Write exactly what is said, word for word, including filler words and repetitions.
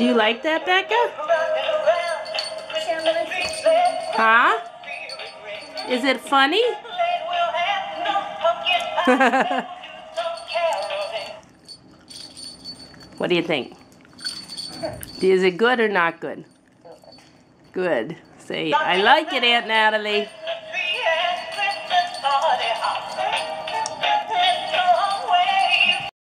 Do you like that, Becca? Huh? Is it funny? What do you think? Is it good or not good? Good. Say, I like it, Aunt Natalie.